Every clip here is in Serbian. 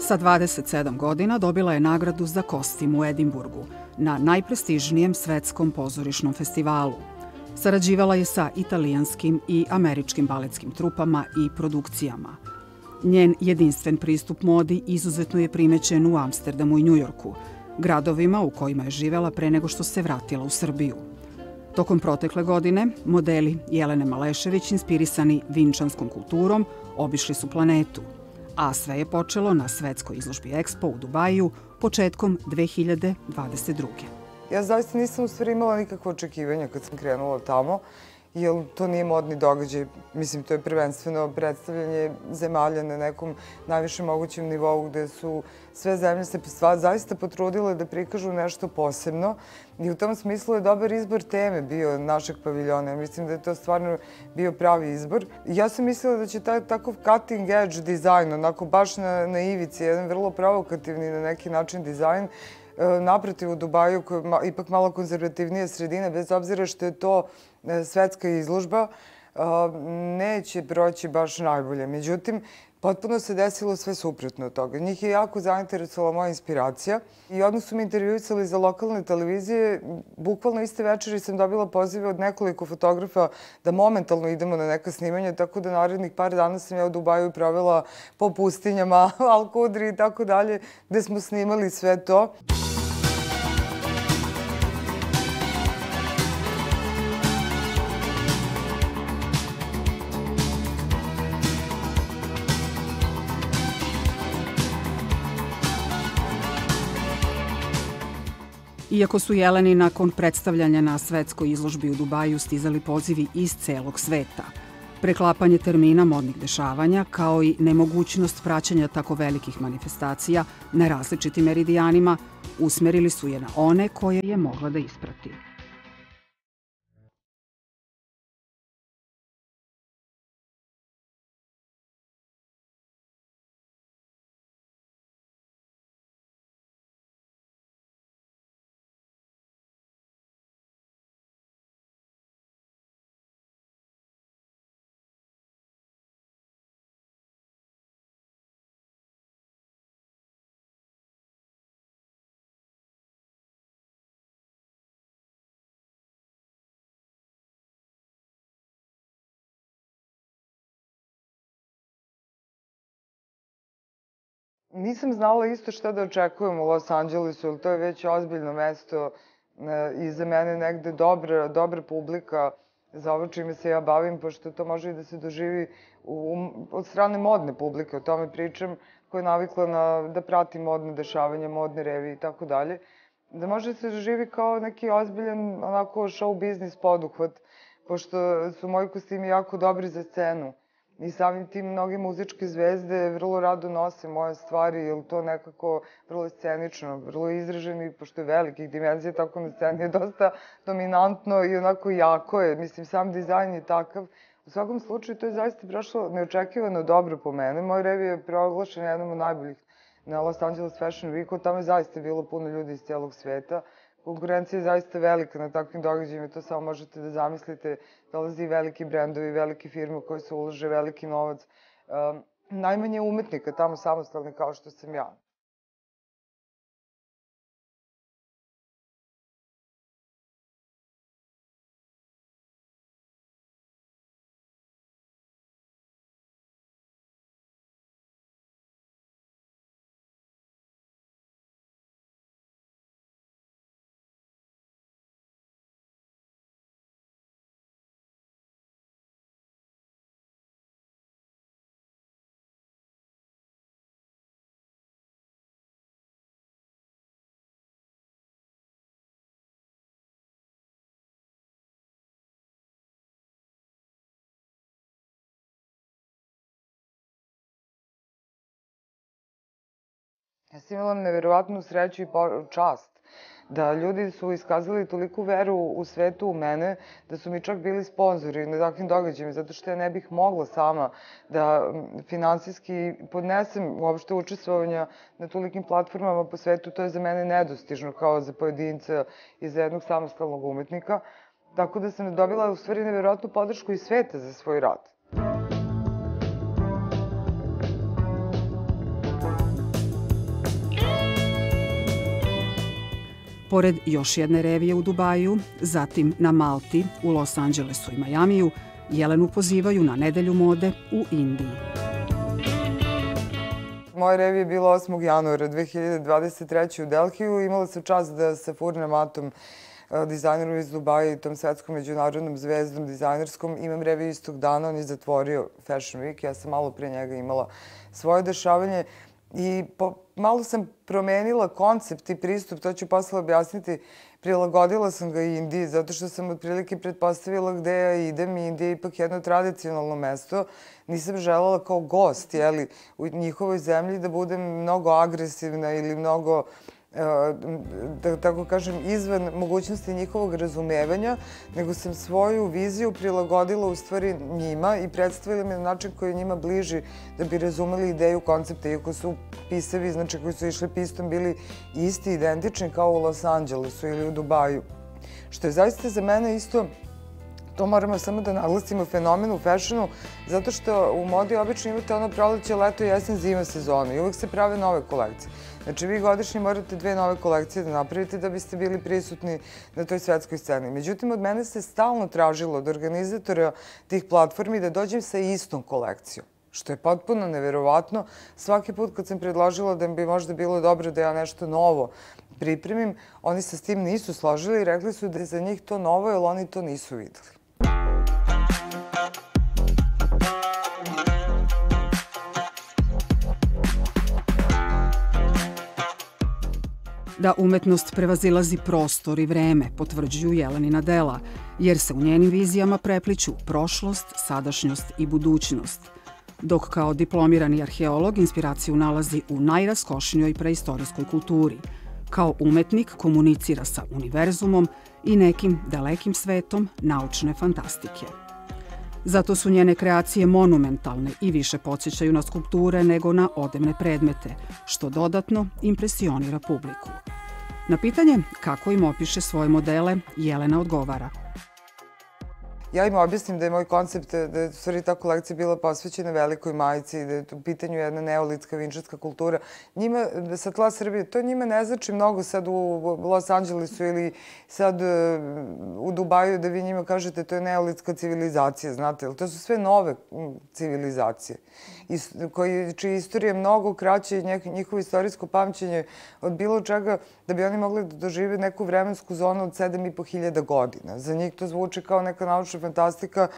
Sa 27 godina dobila je nagradu za kostim u Edinburgu na najprestižnijem svetskom pozorišnom festivalu. Sarađivala je sa italijanskim i američkim baletskim trupama i produkcijama. Njen jedinstven pristup modi izuzetno je primećen u Amsterdamu i Njujorku, gradovima u kojima je živela pre nego što se vratila u Srbiju. Tokom protekle godine, modeli Jelene Malešević, inspirisani vinčanskom kulturom, obišli su planetu, a sve je počelo na svetskoj izložbi Expo u Dubaju početkom 2022. Ja zaista nisam u stvari imala nikakve očekivanja kad sam krenula tamo, jer to nije modni događaj. Mislim, to je prvenstveno predstavljanje zemalja na nekom najvišem mogućem nivou gde su sve zemlje se zaista potrudile da prikažu nešto posebno i u tom smislu je dobar izbor teme bio našeg paviljona. Mislim da je to stvarno bio pravi izbor. Ja sam mislila da će takav cutting edge dizajn, onako baš na ivici, jedan vrlo provokativni na neki način dizajn, naprotiv u Dubaju, koja je ipak malo konzervativnija sredina, bez obzira što je to svetska izložba, neće proći baš najbolje. Međutim, potpuno se desilo sve suprotno od toga. Njih je jako zainteresovala moja inspiracija i odmah su mi intervjuisali za lokalne televizije. Bukvalno iste večeri sam dobila pozive od nekoliko fotografa da momentalno idemo na neka snimanja, tako da narednih par dana sam ja u Dubaju provela po pustinjama, Al-Kudri i tako dalje, gde smo snimali sve to. Iako su Jeleni nakon predstavljanja na svetskoj izložbi u Dubaju stizali pozivi iz celog sveta, preklapanje termina modnih dešavanja kao i nemogućnost praćenja tako velikih manifestacija na različitim meridijanima usmerili su je na one koje je mogla da isprati. Nisam znala isto šta da očekujem u Los Angelesu, jer to je već ozbiljno mesto i za mene negde dobra publika za ovo čime se ja bavim, pošto to može i da se doživi od strane modne publike, o tome pričam, koja je navikla da prati modne dešavanja, modne revije i tako dalje, da može da se doživi kao neki ozbiljan onako show biznis poduhvat, pošto su moji kostimi jako dobri za scenu. I samim tim mnoge muzičke zvezde vrlo rado nose moje stvari, jer to nekako vrlo scenično, vrlo izraženo i pošto je velikih dimenzija, tako na sceni je dosta dominantno i onako jako je. Mislim, sam dizajn je takav. U svakom slučaju, to je zaista prošlo neočekivano dobro po mene. Moj revij je proglašen jednom od najboljih na Los Angeles Fashion Weeku. Tamo je zaista bilo puno ljudi iz celog sveta. Konkurencija je zaista velika na takvim događajima, to samo možete da zamislite. Dolazi i veliki brendovi, velike firme koje se ulože veliki novac. Najmanje umetnika tamo samostalni kao što sam ja. Ja sam imala neverovatnu sreću i čast da ljudi su iskazali toliku veru u svetu u mene, da su mi čak bili sponzori na takvim događajima, zato što ja ne bih mogla sama da finansijski podnesem uopšte učestvovanja na tolikim platformama po svetu. To je za mene nedostižno kao za pojedinca i za jednog samostalnog umetnika. Tako da sam dobila u stvari neverovatnu podršku iz sveta za svoj rad. Pored još jedne revije u Dubaju, zatim na Malti, u Los Angelesu i Majamiju, Jelenu pozivaju na nedelju mode u Indiji. Moja revija je bila 8. januara 2023. u Delhiju. Imala sam čast da sa Furnijem Atom, dizajnerom iz Dubaja i tom svetskom međunarodnom zvezdom dizajnerskom, imam reviju istog dana. On je zatvorio Fashion Week. Ja sam malo pre njega imala svoje dešavanje i malo sam promenila koncept i pristup, to ću posle objasniti. Prilagodila sam ga Indiji, zato što sam otprilike pretpostavila gde ja idem i Indija je ipak jedno tradicionalno mesto. Nisam želela kao gost, u njihovoj zemlji da budem mnogo agresivna ili mnogo, da tako kažem, izvan mogućnosti njihovog razumevanja, nego sam svoju viziju prilagodila u stvari njima i predstavila mi na način koji je njima bliži da bi razumeli ideju koncepta, iako su pisevi, znači koji su išli pistom, bili isti, identični kao u Los Angelesu ili u Dubaju. Što je zaista za mene isto, to moramo samo da naglasimo, fenomen u fashionu, zato što u modi obično imate ono proleće, leto, jesen, zima sezonu i uvek se prave nove kolekcije. Znači, vi godišnje morate 2 nove kolekcije da napravite da biste bili prisutni na toj svetskoj sceni. Međutim, od mene se stalno tražilo od organizatora tih platformi da dođem sa istom kolekcijom, što je potpuno neverovatno. Svaki put kad sam predložila da bi možda bilo dobro da ja nešto novo pripremim, oni se s tim nisu složili i rekli su da je za njih to novo, jer oni to nisu videli. Da umetnost prevazilazi prostor i vreme, potvrđuju Jelenina dela, jer se u njenim vizijama prepliću prošlost, sadašnjost i budućnost. Dok kao diplomirani arheolog inspiraciju nalazi u najraskošnijoj preistorijskoj kulturi, kao umetnik komunicira sa univerzumom i nekim dalekim svetom naučne fantastike. Zato su njene kreacije monumentalne i više podsjećaju na skulpture nego na odevne predmete, što dodatno impresionira publiku. Na pitanje kako im opiše svoje modele, Jelena odgovara. Ja im objasnim da je moj koncept, da je u stvari ta kolekcija bila posvećena Velikoj majici, da je u pitanju jedna neolitska vinčarska kultura. Njima, sa tla Srbije, to njima ne znači mnogo sad u Los Angelesu ili sad u Dubaju da vi njima kažete to je neolitska civilizacija, znate, ali to su sve nove civilizacije, čija istorija je mnogo kraća i njihovo istorijsko pamćenje od bilo čega da bi oni mogli da dožive neku vremensku zonu od 7.500 godina. Za njih to zvuči kao neka naučna fantastika.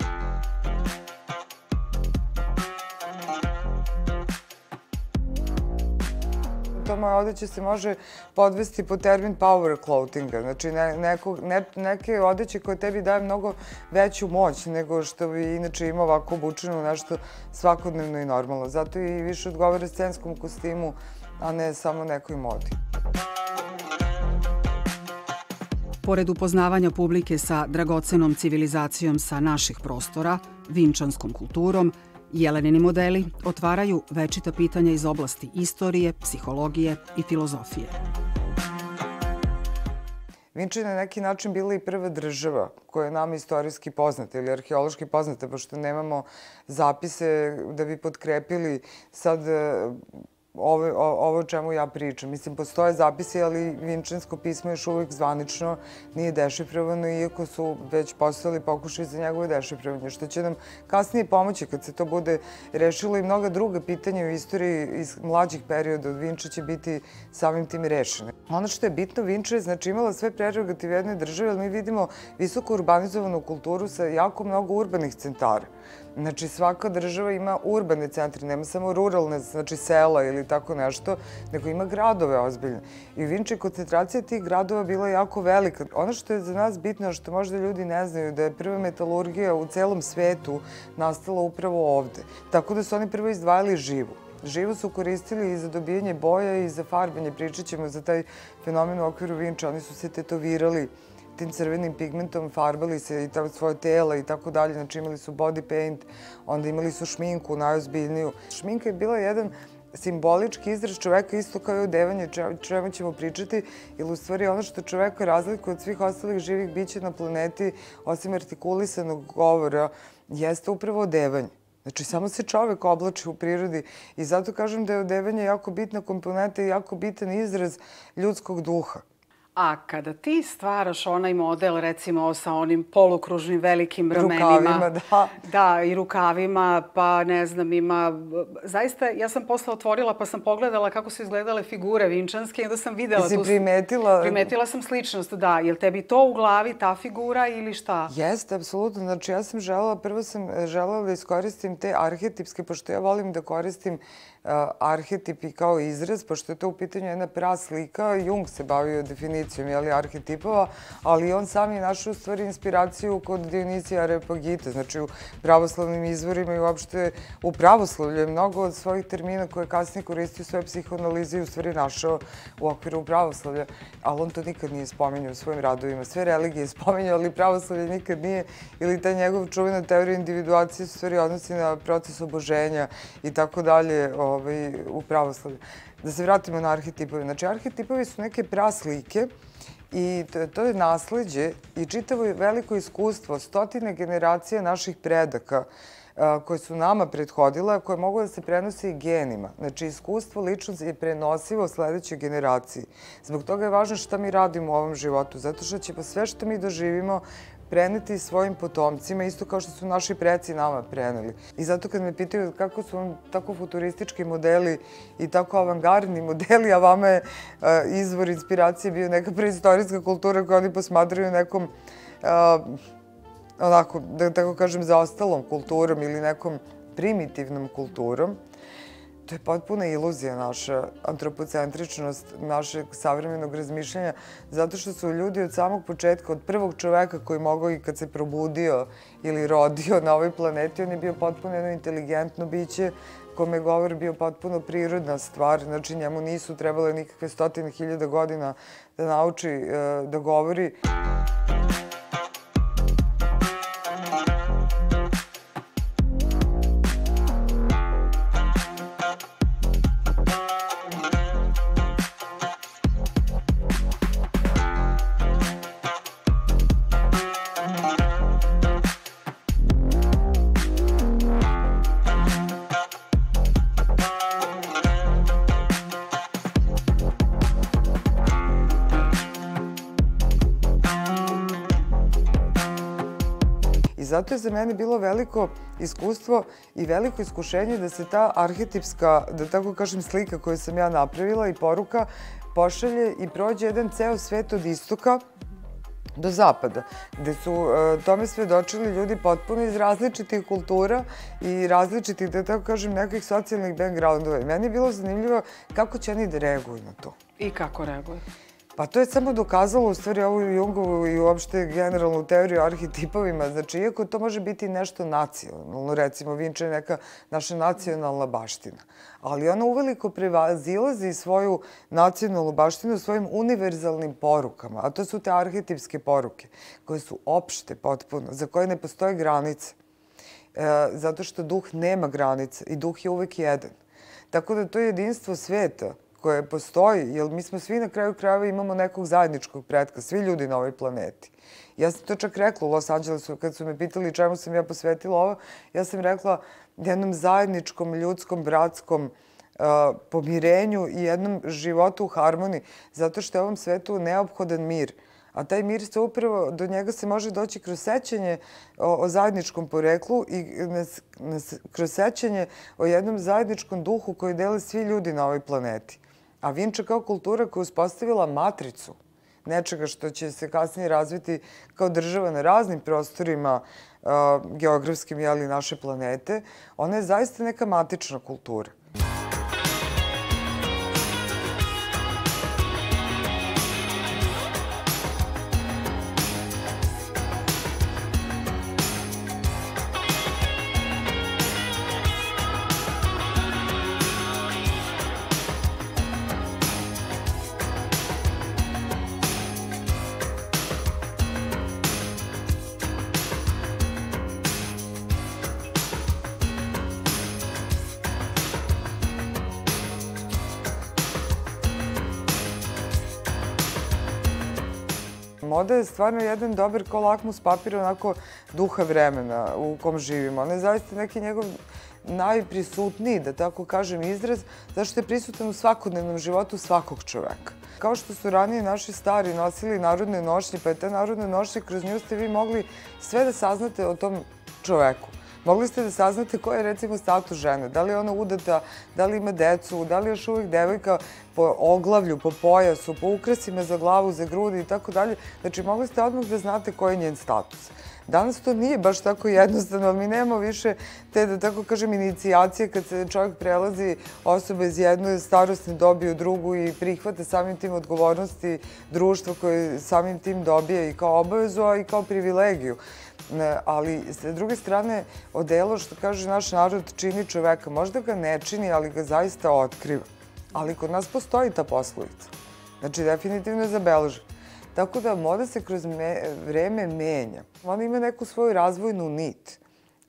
To moje odeće se može podvesti pod termin power clothinga, znači neke odeće koje tebi daje mnogo veću moć nego što bi inače imao ovako obučeno nešto svakodnevno i normalno. Zato i više odgovara scenskom kostimu, a ne samo nekoj modi. Pored upoznavanja publike sa dragocenom civilizacijom sa naših prostora, vinčanskom kulturom, Jelenini modeli otvaraju večita pitanja iz oblasti istorije, psihologije i filozofije. Vinča je na neki način bila i prva država koja je nama istorijski poznata ili arheološki poznata, pošto nemamo zapise da bi potkrepili sad ovo o čemu ja pričam. Mislim, postoje zapisi, ali vinčansko pismo još uvijek zvanično nije dešifrovano, iako su već postojali pokušaj za njegove dešifrovanje, što će nam kasnije pomoći kad se to bude rešilo i mnoga druga pitanja u istoriji iz mlađih perioda od Vinča će biti samim tim rešene. Ono što je bitno, Vinča je znači imala sve prerogative jedne države, ali mi vidimo visoko urbanizovanu kulturu sa jako mnogo urbanih centara. Znači, svaka država ima urbane centre, nema samo ruralne, znači sela ili tako nešto, nego ima gradove ozbiljne. I u Vinči koncentracija tih gradova bila jako velika. Ono što je za nas bitno, što možda ljudi ne znaju, da je prva metalurgija u celom svetu nastala upravo ovde. Tako da su oni prvo izdvajali živu. Živu su koristili i za dobijanje boja i za farbanje. Pričat ćemo za taj fenomen u okviru Vinča. Oni su se tetovirali tim crvenim pigmentom, farbali se i svoje tela i tako dalje. Znači imali su body paint, onda imali su šminku najozbiljniju. Šminka je bila jedan simbolički izraz čoveka, isto kao i odevanje, čemu ćemo pričati, jer u stvari ono što čoveka razlikuje od svih ostalih živih bića na planeti, osim artikulisanog govora, jeste upravo odevanje. Znači, samo se čovek oblači u prirodi i zato kažem da je odevanje jako bitna komponenta i jako bitan izraz ljudskog duha. A kada ti stvaraš onaj model, recimo, sa onim polukružnim velikim ramenima... Rukavima, da. Da, i rukavima, pa ne znam, ima... Zaista, ja sam posle otvorila pa sam pogledala kako su izgledale figure vinčanske i onda sam videla... Ti si primetila? Primetila sam sličnost, da. Je li tebi to u glavi, ta figura ili šta? Jeste, apsolutno. Znači, ja sam želela, prvo sam želela da iskoristim te arhetipske, pošto ja volim da koristim arhetipi kao izraz, pošto je to u pitanju jedna praslika. Jung se bavio definicijom arhetipova, ali on sam je našao u stvari inspiraciju kod Dionizija Areopagite, znači u pravoslavnim izvorima i uopšte u pravoslavlju je mnogo od svojih termina koje je kasnije koristio u svojoj psihoanalizi u stvari našao u okviru pravoslavlja, ali on to nikad nije spominjao u svojim radovima. Sve religije je spominjao, ali pravoslavlje nikad nije, ili ta njegov čuvena teorija individuacije se u stvari odnosi na proces oboženja i tako dalje u pravoslavlju. Da se vratimo na arhetipove. Znači, arhetipovi su neke praslike i to je nasleđe i čitavo veliko iskustvo stotine generacija naših predaka koje su nama prethodile, koje mogu da se prenose i genima. Znači, iskustvo lično je prenosivo sledećoj generaciji. Zbog toga je važno šta mi radimo u ovom životu, zato što ćemo sve što mi doživimo preneti svojim potomcima, isto kao što su naši preci nama preneli. I zato kad me pitaju kako su vam tako futuristički modeli i tako avangardni modeli, a vama je izvor inspiracije bio neka preistorijska kultura koju oni posmatraju nekom, onako, da tako kažem, zaostalom kulturom ili nekom primitivnom kulturom, to je potpuna iluzija naša, antropocentričnost našeg savremenog razmišljanja, zato što su ljudi od samog početka, od prvog čoveka koji mogao i kad se probudio ili rodio na ovoj planeti, on je bio potpuno jedno inteligentno biće, kome je govor bio potpuno prirodna stvar, znači njemu nisu trebale nikakve 100.000 godina da nauči da govori. Zato je za mene bilo veliko iskustvo i veliko iskušenje da se ta arhetipska, da tako kažem, slika koju sam ja napravila i poruka pošalje i prođe jedan ceo svet od istoka do zapada, gde su tome svedočili ljudi potpuno iz različitih kultura i različitih, da tako kažem, nekih socijalnih backgroundova. I meni je bilo zanimljivo kako će oni da reaguju na to. I kako reaguju? Pa to je samo dokazalo u stvari ovu Jungovu i uopšte generalnu teoriju o arhetipovima. Znači, iako to može biti nešto nacionalno, recimo Vinča je neka naša nacionalna baština, ali ona uveliko prevazilazi svoju nacionalnu baštinu svojim univerzalnim porukama, a to su te arhetipske poruke, koje su opšte potpuno, za koje ne postoje granice, zato što duh nema granice i duh je uvek jedan. Tako da to je jedinstvo sveta koje postoji, jer mi smo svi na kraju krajeva imamo nekog zajedničkog pretka, svi ljudi na ovoj planeti. Ja sam to čak rekla u Los Angelesu, kad su me pitali čemu sam ja posvetila ovo, ja sam rekla jednom zajedničkom, ljudskom, bratskom pomirenju i jednom životu u harmoniji, zato što je ovom svetu neophodan mir. A taj mir se upravo, do njega se može doći kroz sećanje o zajedničkom poreklu i kroz sećanje o jednom zajedničkom duhu koji dele svi ljudi na ovoj planeti. A Vinča kao kultura koja je uspostavila matricu nečega što će se kasnije razviti kao država na raznim prostorima geografskim naše planete, ona je zaista neka matična kultura. Moda je stvarno jedan dobar kao lakmus papir onako duha vremena u kom živimo. Ona je zaista neki njegov najprisutniji, da tako kažem, izraz, zašto je prisutan u svakodnevnom životu svakog čoveka. Kao što su ranije naši stari nosili narodne nošnje, pa je te narodne nošnje, kroz nju ste vi mogli sve da saznate o tom čoveku. Mogli ste da saznate koji je, recimo, status žene. Da li je ona udata, da li ima decu, da li je još uvijek devojka po oglavlju, po pojasu, po ukrasima za glavu, za grudi i tako dalje. Znači, mogli ste odmah da znate koji je njen status. Danas to nije baš tako jednostavno, ali mi nemamo više te, da tako kažem, inicijacije kad se čovjek prelazi osoba iz jedne starosne dobi u drugu i prihvata samim tim odgovornosti društva koje samim tim dobije i kao obavezu, a i kao privilegiju. Ali, s druge strane, odelo, što kaže naš narod, čini čoveka. Možda ga ne čini, ali ga zaista otkriva. Ali kod nas postoji ta poslovica. Znači, definitivno je zabeležena. Tako da moda se kroz vreme menja. Ona ima neku svoju razvojnu nit.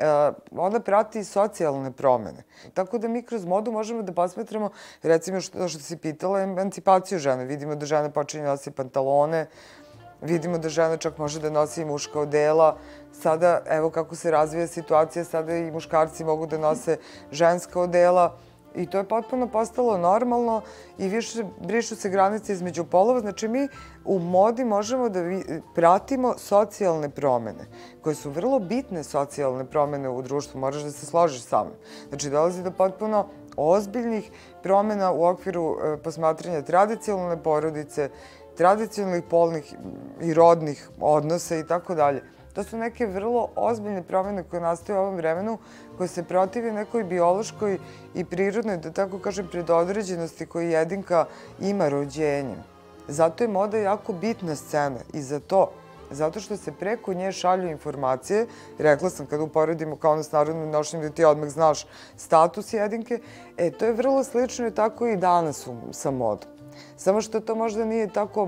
Ona prati socijalne promene. Tako da mi kroz modu možemo da posmetramo, recimo što si pitala, emancipaciju žene. Vidimo da žena počinje nositi pantalone, vidimo da žena čak može da nosi i muška odela. Sada, evo kako se razvija situacija, sada i muškarci mogu da nose ženska odela. I to je potpuno postalo normalno i više brišu se granice između polova. Znači, mi u modi možemo da pratimo socijalne promene, koje su vrlo bitne socijalne promene u društvu. Moraš da se složiš sa mnom. Znači, dolazi do potpuno ozbiljnih promena u okviru posmatranja tradicionalne porodice, tradicionalnih polnih i rodnih odnosa i tako dalje. To su neke vrlo ozbiljne promene koje nastaju u ovom vremenu, koje se protive nekoj biološkoj i prirodnoj, da tako kažem, predodređenosti koju jedinka ima rođenjem. Zato je moda jako bitna scena i za to. Zato što se preko nje šalju informacije. Rekla sam, kada uporedimo kao ono s narodnim nošnjom, da ti odmah znaš status jedinke. To je vrlo slično i tako i danas sa modom. Samo što to možda nije tako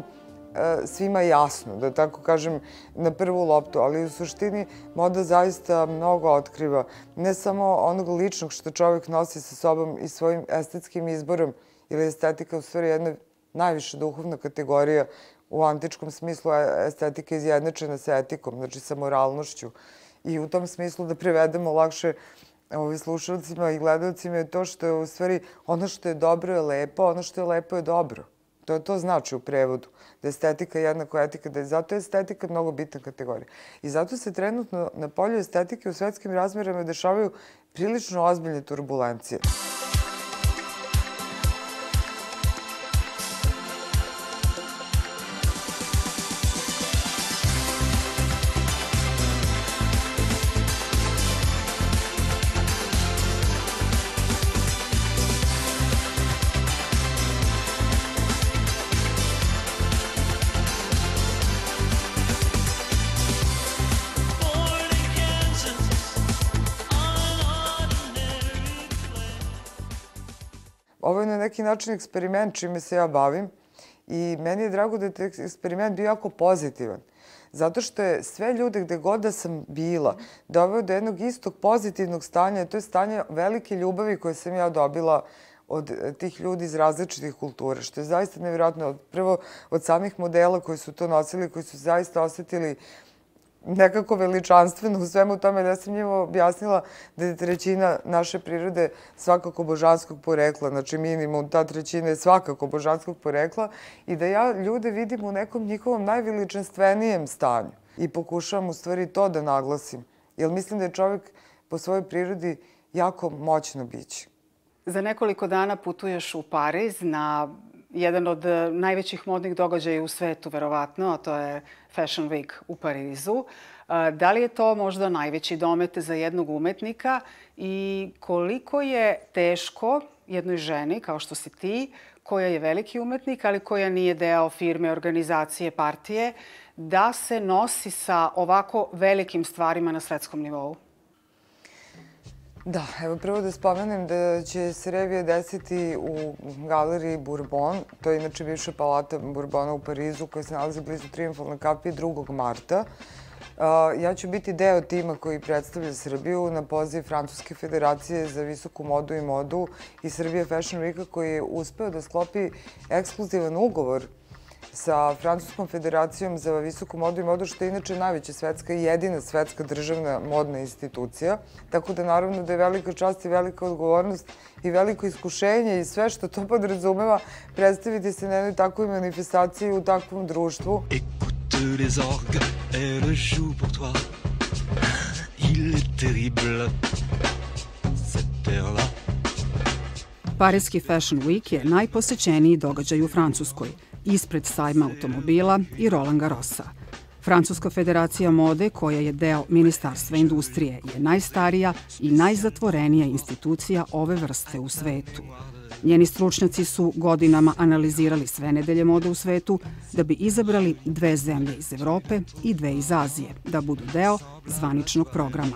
svima jasno, da tako kažem, na prvu loptu, ali u suštini moda zaista mnogo otkriva. Ne samo onog ličnog što čovjek nosi sa sobom i svojim estetskim izborom, jer je estetika u stvari jedna najviša duhovna kategorija u antičkom smislu, estetika izjednačena sa etikom, znači sa moralnošću. I u tom smislu da prevedemo lakše slušalcima i gledalcima je to što je u stvari ono što je dobro je lepo, ono što je lepo je dobro. To znači u prevodu, da je estetika jednako etika, da je zato estetika mnogo bitna kategorija. I zato se trenutno na polju estetike u svetskim razmerama dešavaju prilično ozbiljne turbulencije. Ovo je na neki način eksperiment čime se ja bavim i meni je drago da je taj eksperiment bio jako pozitivan. Zato što je sve ljude gde god da sam bila doveo do jednog istog pozitivnog stanja, to je stanje velike ljubavi koje sam ja dobila od tih ljudi iz različitih kultura, što je zaista nevjerojatno. Prvo od samih modela koji su to nosili, koji su zaista osetili nekako veličanstveno u svemu tome. Ja sam njima objasnila da je trećina naše prirode svakako božanskog porekla, znači minimum ta trećina je svakako božanskog porekla i da ja ljude vidim u nekom njihovom najveličanstvenijem stanju i pokušavam u stvari to da naglasim, jer mislim da je čovjek po svojoj prirodi jako moćno biće. Za nekoliko dana putuješ u Pariz na jedan od najvećih modnih događaja u svetu, verovatno, a to je Fashion Week u Parizu. Da li je to možda najveći domet za jednog umetnika i koliko je teško jednoj ženi, kao što si ti, koja je veliki umetnik, ali koja nije deo firme, organizacije, partije, da se nosi sa ovako velikim stvarima na svetskom nivou? Da, evo prvo da spomenem da će se revija desiti u galeriji Bourbon. To je inače bivša palata Bourbona u Parizu koja se nalazi blizu Trijumfalne kapije 2. marta. Ja ću biti deo tima koji predstavlja Srbiju na poziv Francuske federacije za visoku modu i modu i Srbija Fashion Weeka koji je uspeo da sklopi ekskluzivan ugovor sa Francuskom federacijom za visoku modu i modu, što je inače najveća svetska i jedina svetska državna modna institucija. Tako da naravno da je velika čast i velika odgovornost i veliko iskušenje i sve što to podrazumeva predstaviti se na jednoj takvoj manifestaciji u takvom društvu. Écoute les orgues, elle joue pour toi. Il est terrible, cette terre-là. Pariski Fashion Week je najposećeniji događaj u Francuskoj, ispred sajma automobila i Roland Garrosa. Francuska federacija mode, koja je deo Ministarstva industrije, je najstarija i najzatvorenija institucija ove vrste u svetu. Njeni stručnjaci su godinama analizirali sve nedelje mode u svetu da bi izabrali 2 zemlje iz Evrope i 2 iz Azije da budu deo zvaničnog programa.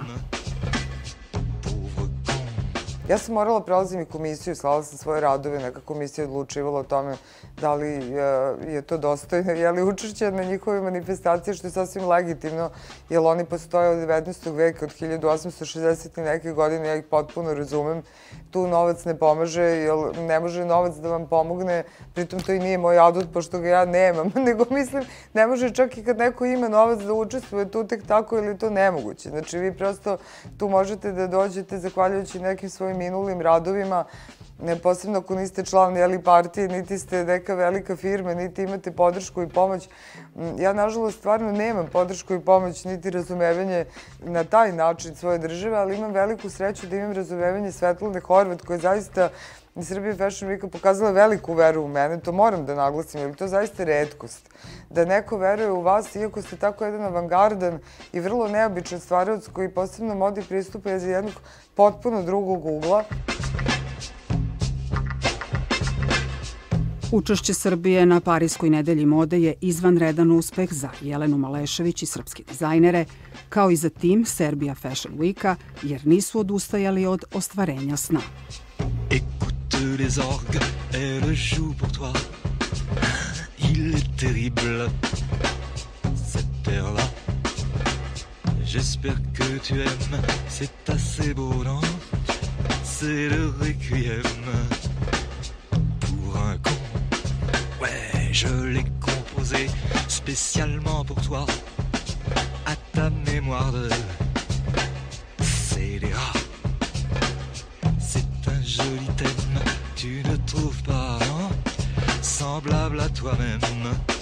Ja sam morala prelazim i komisiju, slala sam svoje radove, neka komisija je odlučivala o tome da li je to dostojno, je li učešće na njihove manifestacije, što je sasvim legitimno, jer oni postoje od 19. veka, od 1860 i neke godine, ja ih potpuno razumem. Tu novac ne pomaže, jer ne može novac da vam pomogne, pritom to i nije moj adut, pošto ga ja nemam, nego mislim, ne može čak i kad neko ima novac da učestvuje tu tek tako, ili je to nemoguće. Znači, vi prosto tu možete da dođete zahvaljujući nekim svojim minulim radovima, posebno ako niste član partije, niti ste neka velika firma, niti imate podršku i pomoć. Ja, nažalost, stvarno nemam podršku i pomoć, niti razumevanje na taj način svoje države, ali imam veliku sreću da imam razumevanje Svetlane Horvat, koja je zaista iz Srbije Fashion Weeka pokazala veliku veru u mene, to moram da naglasim, jer to je zaista retkost. Da neko veruje u vas, iako ste tako jedan avangardan i vrlo neobičan stvaraoc koji posebno modi pristupa iz jednog potpuno drugog ugla. Učešće Srbije na Pariskoj nedelji mode je izvanredan uspeh za Jelenu Malešević i srpske dizajnere, kao i za tim Serbia Fashion Weeka, jer nisu odustajali od ostvarenja sna. Écoute les orgues, elle joue pour toi. Il est terrible, cette terre-là. J'espère que tu aimes, c'est assez beau, non? C'est le requiem pour un con. Ouais, je l'ai composé spécialement pour toi, à ta mémoire de scélérat. C'est un joli thème, tu ne trouves pas, non? Semblable à toi-même.